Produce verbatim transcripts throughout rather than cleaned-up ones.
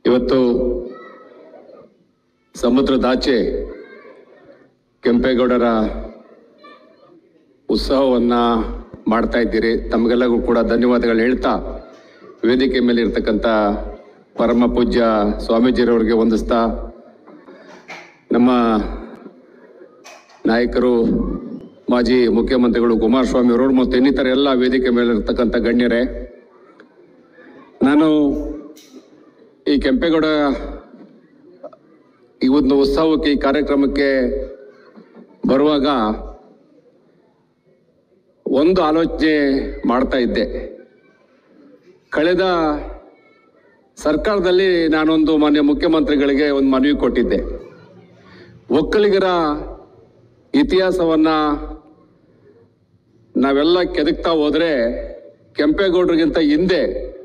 ಇವತ್ತು ಸಮುದ್ರದಾಚೆ ಕೆಂಪೇಗೌಡರ ಉತ್ಸವವನ್ನ ಮಾಡ್ತಾ ಇದ್ದೀರಿ. ತಮಗೆಲ್ಲರಿಗೂ ಕೂಡ ಧನ್ಯವಾದಗಳು ಹೇಳ್ತಾ, ವೇದಿಕೆ ಮೇಲೆ ಇರ್ತಕ್ಕಂಥ ಪರಮ ಪೂಜ್ಯ ಸ್ವಾಮೀಜಿಯವರಿಗೆ ವಂದಿಸ್ತಾ, ನಮ್ಮ ನಾಯಕರು ಮಾಜಿ ಮುಖ್ಯಮಂತ್ರಿಗಳು ಕುಮಾರಸ್ವಾಮಿ ಅವರು ಮತ್ತು ಇನ್ನಿತರ ಎಲ್ಲ ವೇದಿಕೆ ಮೇಲೆ ಇರ್ತಕ್ಕಂಥ ಗಣ್ಯರೇ, ನಾನು ಈ ಕೆಂಪೇಗೌಡ ಈ ಒಂದು ಉತ್ಸವಕ್ಕೆ ಈ ಕಾರ್ಯಕ್ರಮಕ್ಕೆ ಬರುವಾಗ ಒಂದು ಆಲೋಚನೆ ಮಾಡ್ತಾ ಇದ್ದೆ. ಕಳೆದ ಸರ್ಕಾರದಲ್ಲಿ ನಾನೊಂದು ಮಾನ್ಯ ಮುಖ್ಯಮಂತ್ರಿಗಳಿಗೆ ಒಂದು ಮನವಿ ಕೊಟ್ಟಿದ್ದೆ. ಒಕ್ಕಲಿಗರ ಇತಿಹಾಸವನ್ನ ನಾವೆಲ್ಲ ಕೆದಕ್ತಾ ಹೋದ್ರೆ ಕೆಂಪೇಗೌಡರಿಗಿಂತ ಹಿಂದೆ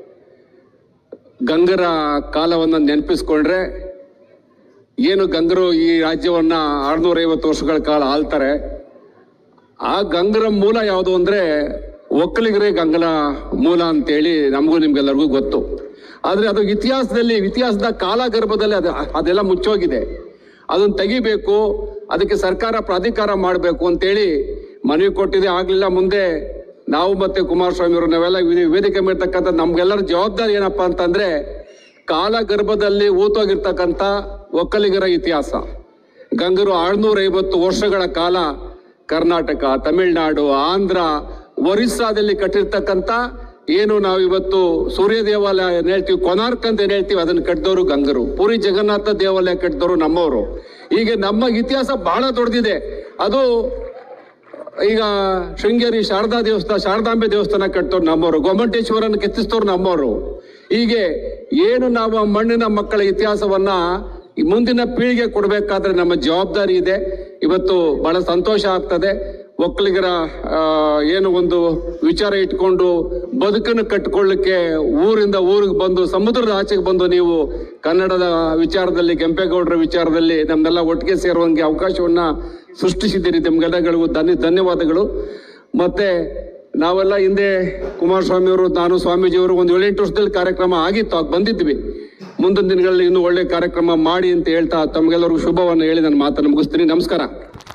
ಗಂಗರ ಕಾಲವನ್ನು ನೆನಪಿಸ್ಕೊಂಡ್ರೆ, ಏನು ಗಂಗರು ಈ ರಾಜ್ಯವನ್ನ ಆರ್ನೂರ ಐವತ್ತು ವರ್ಷಗಳ ಕಾಲ ಆಳ್ತಾರೆ, ಆ ಗಂಗರ ಮೂಲ ಯಾವುದು ಅಂದ್ರೆ ಒಕ್ಕಲಿಗರೇ ಗಂಗರ ಮೂಲ ಅಂತೇಳಿ ನಮಗೂ ನಿಮ್ಗೆಲ್ಲರಿಗೂ ಗೊತ್ತು. ಆದ್ರೆ ಅದು ಇತಿಹಾಸದಲ್ಲಿ ಇತಿಹಾಸದ ಕಾಲಗರ್ಭದಲ್ಲಿ ಅದು ಅದೆಲ್ಲ ಮುಚ್ಚೋಗಿದೆ. ಅದನ್ನ ತೆಗಿಬೇಕು, ಅದಕ್ಕೆ ಸರ್ಕಾರ ಪ್ರಾಧಿಕಾರ ಮಾಡಬೇಕು ಅಂತೇಳಿ ಮನವಿ ಕೊಟ್ಟಿದೆ. ಆಗ್ಲಿಲ್ಲ. ಮುಂದೆ ನಾವು ಮತ್ತೆ ಕುಮಾರಸ್ವಾಮಿ ಅವರು ನಾವೆಲ್ಲ ವೇದಿಕೆ ಮೇರ್ತಕ್ಕಂಥ ನಮ್ಗೆಲ್ಲರ ಜವಾಬ್ದಾರಿ ಏನಪ್ಪಾ ಅಂತಂದ್ರೆ, ಕಾಲಗರ್ಭದಲ್ಲಿ ಊತೋಗಿರ್ತಕ್ಕಂಥ ಒಕ್ಕಲಿಗರ ಇತಿಹಾಸ. ಗಂಗರು ಆರ್ನೂರ ಐವತ್ತು ವರ್ಷಗಳ ಕಾಲ ಕರ್ನಾಟಕ, ತಮಿಳುನಾಡು, ಆಂಧ್ರ, ಒರಿಸ್ಸಾದಲ್ಲಿ ಕಟ್ಟಿರ್ತಕ್ಕಂಥ ಏನು ನಾವು ಇವತ್ತು ಸೂರ್ಯ ದೇವಾಲಯ ಏನ್ ಹೇಳ್ತೀವಿ, ಕೊನಾರ್ಕ್ ಅಂತ ಏನ್ ಹೇಳ್ತೀವಿ, ಅದನ್ನ ಕಟ್ಟಿದವರು ಗಂಗರು. ಪುರಿ ಜಗನ್ನಾಥ ದೇವಾಲಯ ಕಟ್ಟಿದವರು ನಮ್ಮವರು. ಹೀಗೆ ನಮ್ಮ ಇತಿಹಾಸ ಬಹಳ ದೊಡ್ಡದಿದೆ. ಅದು ಈಗ ಶೃಂಗೇರಿ ಶಾರದಾ ದೇವಸ್ಥಾನ, ಶಾರದಾಂಬೆ ದೇವಸ್ಥಾನ ಕಟ್ಟಿದವ್ರು ನಮ್ಮವರು, ಗೊಮ್ಮಟೇಶ್ವರನ ಕೆತ್ತಿಸಿದವ್ರು ನಮ್ಮವರು. ಹೀಗೆ ಏನು ನಾವು ಮಣ್ಣಿನ ಮಕ್ಕಳ ಇತಿಹಾಸವನ್ನ ಮುಂದಿನ ಪೀಳಿಗೆ ಕೊಡಬೇಕಾದ್ರೆ ನಮ್ಮ ಜವಾಬ್ದಾರಿ ಇದೆ. ಇವತ್ತು ಬಹಳ ಸಂತೋಷ ಆಗ್ತದೆ. ಒಕ್ಕಲಿಗರ ಏನು ಒಂದು ವಿಚಾರ ಇಟ್ಕೊಂಡು ಬದುಕನ್ನು ಕಟ್ಟಿಕೊಳ್ಳಿಕ್ಕೆ ಊರಿಂದ ಊರಿಗೆ ಬಂದು, ಸಮುದ್ರದ ಆಚೆಗೆ ಬಂದು ನೀವು ಕನ್ನಡದ ವಿಚಾರದಲ್ಲಿ, ಕೆಂಪೇಗೌಡರ ವಿಚಾರದಲ್ಲಿ ನಮ್ಮೆಲ್ಲ ಒಟ್ಟಿಗೆ ಸೇರುವಂಗೆ ಅವಕಾಶವನ್ನ ಸೃಷ್ಟಿಸಿದ್ದೀರಿ. ನಿಮ್ಗೆಲ್ಲಗಳಿಗೂ ಧನ್ಯ ಧನ್ಯವಾದಗಳು. ಮತ್ತೆ ನಾವೆಲ್ಲ ಹಿಂದೆ ಕುಮಾರಸ್ವಾಮಿ ಅವರು, ನಾನು, ಸ್ವಾಮೀಜಿಯವರು ಒಂದು ಏಳೆಂಟು ವರ್ಷದಲ್ಲಿ ಕಾರ್ಯಕ್ರಮ ಆಗಿತ್ತು, ಆಗ ಬಂದಿದ್ವಿ. ಮುಂದಿನ ದಿನಗಳಲ್ಲಿ ಇನ್ನೂ ಒಳ್ಳೆ ಕಾರ್ಯಕ್ರಮ ಮಾಡಿ ಅಂತ ಹೇಳ್ತಾ ತಮಗೆಲ್ಲರಿಗೂ ಶುಭವನ್ನು ಹೇಳಿ ನನ್ನ ಮಾತನ್ನು ಮುಗಿಸ್ತೀನಿ. ನಮಸ್ಕಾರ.